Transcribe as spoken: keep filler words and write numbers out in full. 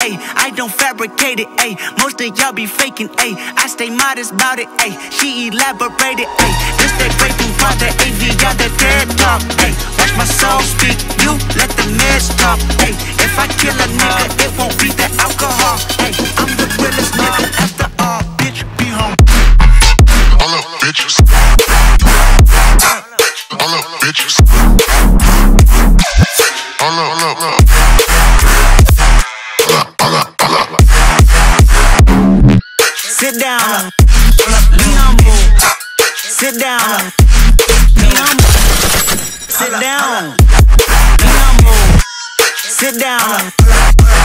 ayy. I don't fabricate it, ayy. Most of y'all be faking, ayy. I stay modest about it, ayy. She elaborated, ayy. This that great thing called the A V, y'all the dead talk, ayy. Watch my soul speak, you let the meds talk, ayy. If I kill a nigga, it won't be the alcohol, ayy. I'm the realest nigga after all, bitch, be home. All up, bitches. All up, bitches. All up, all up, all up. All up, all up, all up. Sit down, be humble. Sit down, be humble. Sit down, be humble. Sit down.